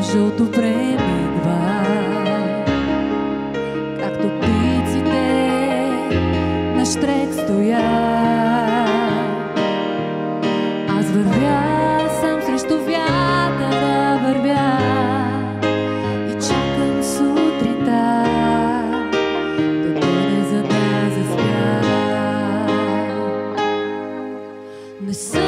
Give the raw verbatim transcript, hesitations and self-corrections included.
жълто премигва, както птиците на щрек стоя. Аз вървя сам срещу вятъра, вървя и чакам сутринта да дойде, за да заспя. Не съм